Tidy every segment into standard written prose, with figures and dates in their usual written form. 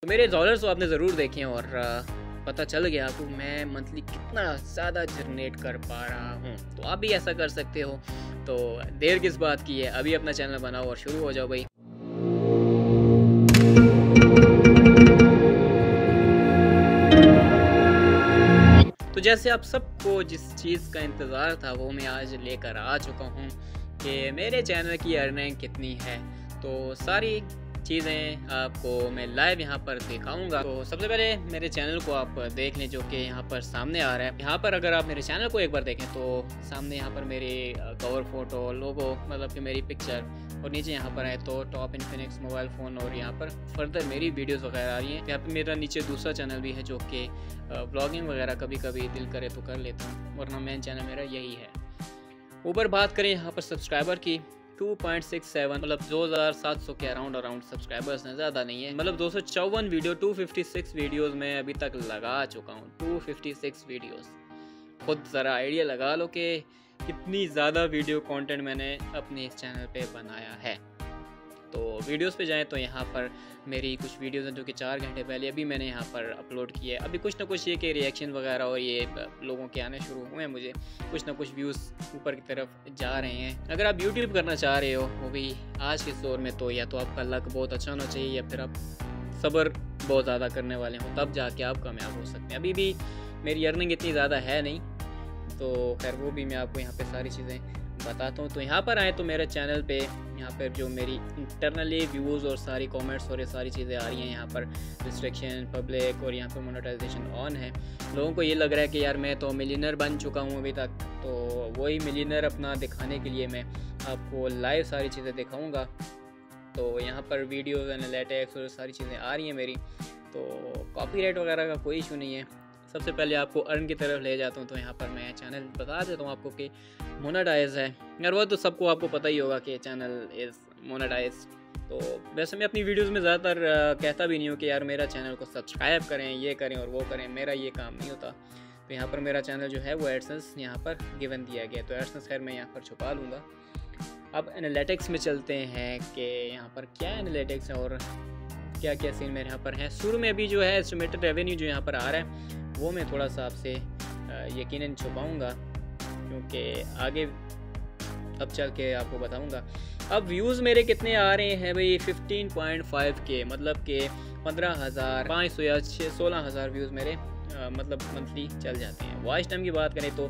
तो मेरे डॉलर्स तो आपने ज़रूर देखे और पता चल गया आपको मैं मंथली कितना ज़्यादा जनरेट कर पा रहा हूँ। तो आप भी ऐसा कर सकते हो। तो देर किस बात की है, अभी अपना चैनल बनाओ और शुरू हो जाओ भाई। तो जैसे आप सबको जिस चीज़ का इंतज़ार था वो मैं आज लेकर आ चुका हूँ कि मेरे चैनल की अर्निंग कितनी है। तो सारी चीज़ें आपको मैं लाइव यहाँ पर दिखाऊंगा। तो सबसे पहले मेरे चैनल को आप देख लें जो कि यहाँ पर सामने आ रहा है। यहाँ पर अगर आप मेरे चैनल को एक बार देखें तो सामने यहाँ पर मेरी कवर फ़ोटो, लोगो, मतलब कि मेरी पिक्चर, और नीचे यहाँ पर आए तो टॉप इन्फिनिक्स मोबाइल फ़ोन, और यहाँ पर फर्दर मेरी वीडियोस वगैरह आ रही हैं। यहाँ पर मेरा नीचे दूसरा चैनल भी है जो कि ब्लॉगिंग वगैरह कभी कभी दिल करे तो कर लेता हूँ, वरना मेन चैनल मेरा यही है। ऊपर बात करें यहाँ पर सब्सक्राइबर की, 2.67 मतलब 2700 के अराउंड सब्सक्राइबर्स हैं, ज़्यादा नहीं है। मतलब 254 वीडियो, 256 वीडियोस मैं अभी तक लगा चुका हूँ। 256 वीडियोस, खुद ज़रा आइडिया लगा लो कि कितनी ज़्यादा वीडियो कंटेंट मैंने अपने इस चैनल पे बनाया है। तो वीडियोस पे जाएं तो यहाँ पर मेरी कुछ वीडियोस हैं जो कि 4 घंटे पहले अभी मैंने यहाँ पर अपलोड किए। अभी कुछ ना कुछ ये कि रिएक्शन वगैरह और ये लोगों के आने शुरू हुए हैं, मुझे कुछ ना कुछ व्यूज़ ऊपर की तरफ जा रहे हैं। अगर आप यूट्यूब करना चाह रहे हो वो भी आज के दौर में, तो या तो आपका लक बहुत अच्छा होना चाहिए या फिर आप सब्र बहुत ज़्यादा करने वाले हो, तब जाके आप कामयाब हो सकते हैं। अभी भी मेरी अर्निंग इतनी ज़्यादा है नहीं, तो खैर वो भी मैं आपको यहाँ पे सारी चीज़ें बताता हूँ। तो यहाँ पर आए तो मेरे चैनल पे यहाँ पर जो मेरी इंटरनली व्यूज़ और सारी कमेंट्स और ये सारी चीज़ें आ रही हैं। यहाँ पर रिस्ट्रिक्शन, पब्लिक, और यहाँ पर मोनेटाइजेशन ऑन है। लोगों को ये लग रहा है कि यार मैं तो मिलियनर बन चुका हूँ अभी तक, तो वही मिलियनर अपना दिखाने के लिए मैं आपको लाइव सारी चीज़ें दिखाऊँगा। तो यहाँ पर वीडियोज़, एनालिटिक्स और सारी चीज़ें आ रही हैं मेरी, तो कॉपीराइट वगैरह का कोई इशू नहीं है। सबसे पहले आपको अर्न की तरफ ले जाता हूँ। तो यहाँ पर मैं चैनल बता देता हूँ आपको कि मोनेटाइज है यार, वो तो सबको आपको पता ही होगा कि चैनल इज़ मोनेटाइज। तो वैसे मैं अपनी वीडियोस में ज़्यादातर कहता भी नहीं हूँ कि यार मेरा चैनल को सब्सक्राइब करें, ये करें और वो करें, मेरा ये काम नहीं होता। तो यहाँ पर मेरा चैनल जो है वो एडसेंस यहाँ पर गिवन दिया गया, तो एडसेंस खैर मैं यहाँ पर छुपा लूँगा। अब एनालिटिक्स में चलते हैं कि यहाँ पर क्या एनालिटिक्स है और क्या क्या सीन मेरे यहाँ पर है। शुरू में अभी जो है एस्टिमेटेड रेवेन्यू जो यहाँ पर आ रहा है वो मैं थोड़ा सा आपसे यकीनन छुपाऊँगा, क्योंकि आगे अब चल के आपको बताऊँगा। अब व्यूज़ मेरे कितने आ रहे हैं भाई, 15.5 के, मतलब कि 15,500 या 16,000 व्यूज़ मेरे मतलब मंथली चल जाते हैं। वॉच टाइम की बात करें तो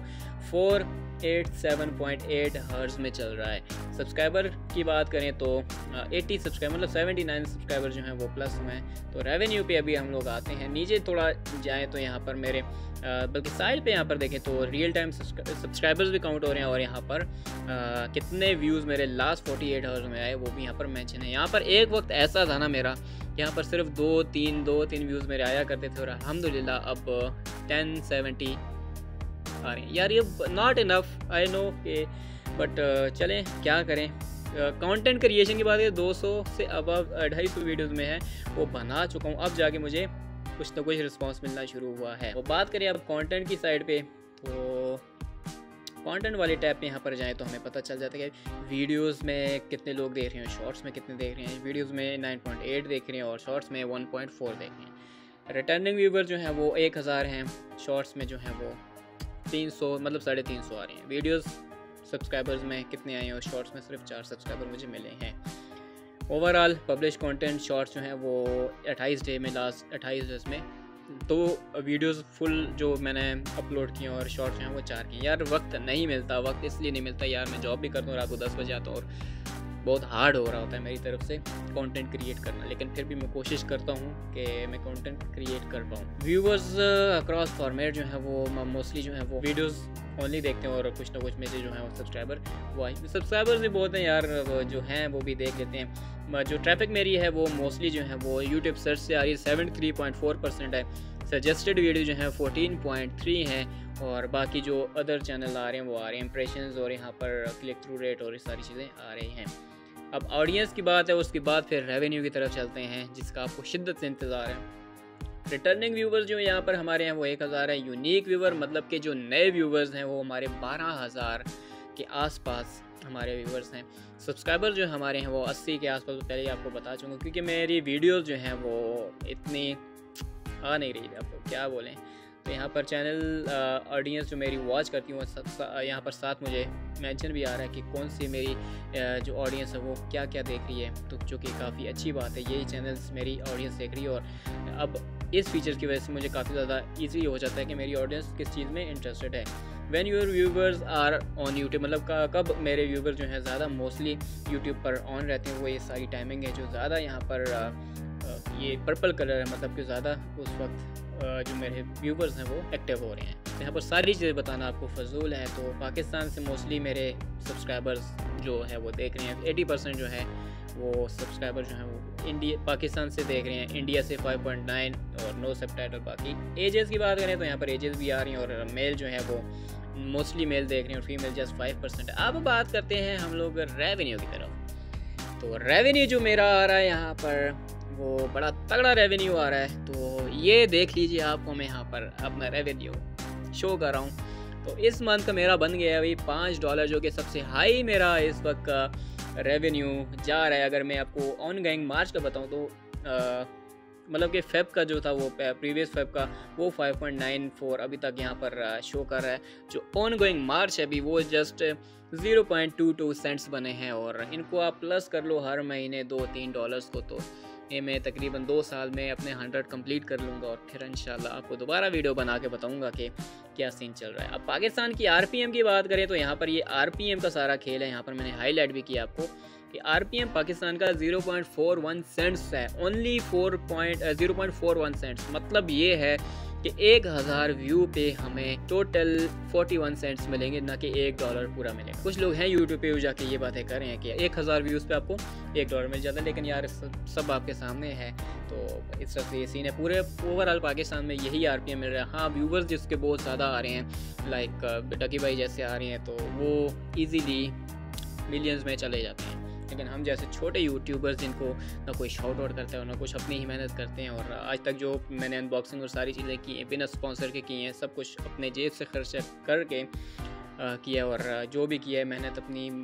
487.8 हर्ट्ज़ में चल रहा है। सब्सक्राइबर की बात करें तो 80 सब्सक्राइबर मतलब 79 सब्सक्राइबर जो हैं वो प्लस हुए हैं। तो रेवेन्यू पे अभी हम लोग आते हैं। नीचे थोड़ा जाएँ तो यहाँ पर मेरे बल्कि साइड पे यहाँ पर देखें तो रियल टाइम सब्सक्राइबर्स भी काउंट हो रहे हैं, और यहाँ पर कितने व्यूज़ मेरे लास्ट 48 आवर्स में आए वो भी यहाँ पर मेंशन है। यहाँ पर एक वक्त ऐसा था ना मेरा, यहाँ पर सिर्फ 2-3 व्यूज़ मेरे आया करते थे, और अल्हम्दुलिल्लाह अब 1070 आ रहे हैं। यार ये नॉट इनफ, आई नो कि, बट चलें क्या करें। कंटेंट क्रिएशन की बात है 200 से अबव 250 वीडियोज़ में है वो बना चुका हूँ। अब जाके मुझे कुछ ना कुछ रिस्पांस मिलना शुरू हुआ है। वो बात करें अब कंटेंट की साइड पे, तो कंटेंट वाले टैब पे यहाँ पर जाएं तो हमें पता चल जाता है कि वीडियोस में कितने लोग देख रहे हैं, शॉर्ट्स में कितने देख रहे हैं। वीडियोस में 9.8 देख रहे हैं और शॉर्ट्स में 1.4 देख रहे हैं। रिटर्निंग व्यूवर जो हैं वो 1000 हैं, शॉर्ट्स में जो हैं वो 300 मतलब 350 आ रहे हैं। वीडियोस सब्सक्राइबर्स में कितने आए हैं और शॉर्ट्स में सिर्फ 4 सब्सक्राइबर मुझे मिले हैं। ओवरऑल पब्लिश कंटेंट शॉर्ट्स जो हैं वो 28 डे में, लास्ट 28 डेज में 2 वीडियोस फुल जो मैंने अपलोड किए, और शॉर्ट्स जो हैं वो 4 किए। यार वक्त नहीं मिलता, वक्त इसलिए नहीं मिलता यार, मैं जॉब भी करता हूँ, रात को 10 बजे आता हूँ और बहुत हार्ड हो रहा होता है मेरी तरफ से कंटेंट क्रिएट करना, लेकिन फिर भी मैं कोशिश करता हूँ कि मैं कंटेंट क्रिएट कर पाऊँ। व्यूवर्स अक्रॉस फॉर्मेट जो है वो मोस्टली जो है वो वीडियोस ओनली देखते हैं, और कुछ ना कुछ में से जो है वो सब्सक्राइबर्स भी बहुत हैं यार, जो हैं वो भी देख लेते हैं। जो ट्रैफिक मेरी है वो मोस्टली जो है वो यूट्यूब सर्च से आ रही है, 73.4% है। सजेस्टेड वीडियो जो है 14.3 हैं, और बाकी जो अदर चैनल आ रहे हैं वो आ रहे हैं इंप्रेशंस, और यहाँ पर क्लिक थ्रू रेट और ये सारी चीज़ें आ रही हैं। अब ऑडियंस की बात है, उसके बाद फिर रेवेन्यू की तरफ चलते हैं जिसका आपको शिद्दत से इंतज़ार है। रिटर्निंग व्यूवर्स जो यहाँ पर हमारे हैं वो 1000 है। यूनिक व्यूवर मतलब कि जो नए व्यूवर्स हैं वो हमारे 12,000 के आसपास हमारे व्यूवर्स हैं। सब्सक्राइबर जो हमारे हैं वो 80 के आसपास पहले ही आपको बता चुका हूँ, क्योंकि मेरी वीडियोस जो हैं वो इतनी आ नहीं रही, आपको क्या बोलें। तो यहाँ पर चैनल ऑडियंस जो मेरी वॉच करती हूँ यहाँ पर साथ मुझे मेंशन भी आ रहा है कि कौन सी मेरी जो ऑडियंस है वो क्या क्या देख रही है, तो जो कि काफ़ी अच्छी बात है। यही चैनल्स मेरी ऑडियंस देख रही है और अब इस फीचर की वजह से मुझे काफ़ी ज़्यादा ईजी हो जाता है कि मेरी ऑडियंस किस चीज़ में इंटरेस्टेड है। When your viewers are on YouTube, मतलब कब मेरे व्यूवर जो हैं ज़्यादा मोस्टली यूट्यूब पर ऑन रहते हैं, वो ये सारी टाइमिंग है जो ज़्यादा यहाँ पर ये पर्पल कलर है, मतलब कि ज़्यादा उस वक्त जो मेरे व्यूवर्स हैं वो एक्टिव हो रहे हैं। तो यहाँ पर सारी चीज़ें बताना आपको फजूल है। तो पाकिस्तान से मोस्टली मेरे सब्सक्राइबर्स जो है वो देख रहे हैं, 80% जो है वो सब्सक्राइबर जो हैं वो पाकिस्तान से देख रहे हैं, इंडिया से 5.9 और नो सबटाइटल। बाकी एजेस की बात करें तो यहाँ पर एजेस भी आ रही हैं और मेल जो है वो मोस्टली मेल देख रहे हैं और फीमेल जस्ट 5%। अब बात करते हैं हम लोग रेवेन्यू की तरफ। तो रेवेन्यू जो मेरा आ रहा है यहाँ पर वो बड़ा तगड़ा रेवेन्यू आ रहा है। तो ये देख लीजिए, आपको मैं यहाँ पर अपना रेवेन्यू शो कर रहा हूँ। तो इस मंथ का मेरा बन गया है अभी $5, जो कि सबसे हाई मेरा इस वक्त का रेवेन्यू जा रहा है। अगर मैं आपको ऑन गोइंग मार्च का बताऊँ तो मतलब कि फेब का जो था वो प्रीवियस फेब का वो 5.94 अभी तक यहाँ पर शो कर रहा है। जो ऑन गोइंग मार्च है अभी वो जस्ट 0.22 सेंट्स बने हैं और इनको आप प्लस कर लो हर महीने $2-3 को, तो ये मैं तकरीबन 2 साल में अपने 100 कंप्लीट कर लूँगा और फिर इंशाल्लाह आपको दोबारा वीडियो बना के बताऊँगा कि क्या सीन चल रहा है। अब पाकिस्तान की आरपीएम की बात करें तो यहाँ पर ये आरपीएम का सारा खेल है। यहाँ पर मैंने हाईलाइट भी किया आपको कि आरपीएम पाकिस्तान का 0.41 सेंट्स है, ओनली 0.41 सेंट्स। मतलब ये है कि 1000 व्यू पे हमें टोटल 41 सेंट्स मिलेंगे, ना कि $1 पूरा मिलेगा। कुछ लोग हैं यूट्यूब पे जाके ये बातें कर रहे हैं कि 1000 व्यूज़ पे आपको $1 मिल जाता है, लेकिन यार सब आपके सामने है। तो इस तरह से ये सीन है। पूरे ओवरऑल पाकिस्तान में यही आरपीएम मिल रहा है। हाँ, व्यूवर्स जिसके बहुत ज़्यादा आ रहे हैं, लाइक टकी भाई जैसे आ रहे हैं, तो वो ईजीली मिलियंस में चले जाते हैं। लेकिन हम जैसे छोटे यूट्यूबर्स जिनको ना कोई शॉर्ट आउट करता है और ना कुछ अपनी ही मेहनत करते हैं, और आज तक जो मैंने अनबॉक्सिंग और सारी चीज़ें की हैं बिना स्पॉन्सर के की हैं, सब कुछ अपने जेब से खर्च करके किया, और जो भी किया है मेहनत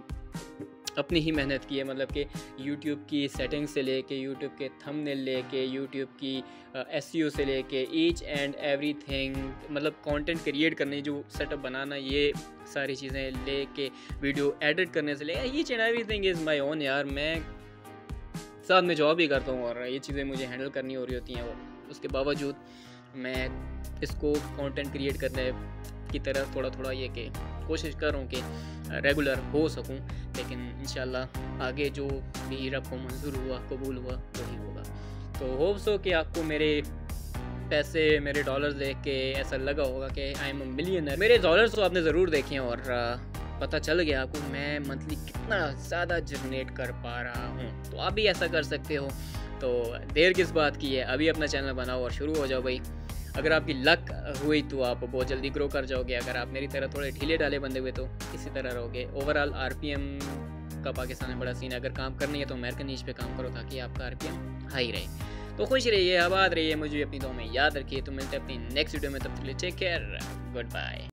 अपनी ही मेहनत की है। मतलब कि यूट्यूब की सेटिंग से लेके यूट्यूब के थंबनेल लेके यूट्यूब की एसईओ से लेके ईच एंड एवरीथिंग, मतलब कंटेंट क्रिएट करने जो सेटअप बनाना, ये सारी चीज़ें लेके वीडियो एडिट करने से लेके each and everything is my own. यार मैं साथ में जॉब भी करता हूँ और ये चीज़ें मुझे हैंडल करनी हो रही होती हैं, और उसके बावजूद मैं इसको कंटेंट क्रिएट करने की तरह थोड़ा ये कि कोशिश कर रहा हूँ कि रेगुलर हो सकूँ। लेकिन इंशाल्लाह आगे जो भी रब को मंजूर हुआ, कबूल हुआ, वही होगा। तो होप सो कि आपको मेरे पैसे, मेरे डॉलर्स देख के ऐसा लगा होगा कि आई एम अ मिलियनर। मेरे डॉलर्स तो आपने ज़रूर देखे और पता चल गया आपको मैं मंथली कितना ज़्यादा जनरेट कर पा रहा हूँ। तो आप भी ऐसा कर सकते हो। तो देर किस बात की है, अभी अपना चैनल बनाओ और शुरू हो जाओ भाई। अगर आपकी लक हुई तो आप बहुत जल्दी ग्रो कर जाओगे। अगर आप मेरी तरह थोड़े ढीले डाले बंदे हुए तो इसी तरह रहोगे। ओवरऑल आरपीएम का पाकिस्तान में बड़ा सीन है। अगर काम करनी है तो अमेरिकन नीच पे काम करो ताकि आपका आरपीएम हाई रहे। तो खुश रहिए, आबाद रहिए, मुझे अपनी दुआ में याद रखिए। तो मिलते हैं अपनी नेक्स्ट वीडियो में, तब तक के लिए टेक केयर, गुड बाय।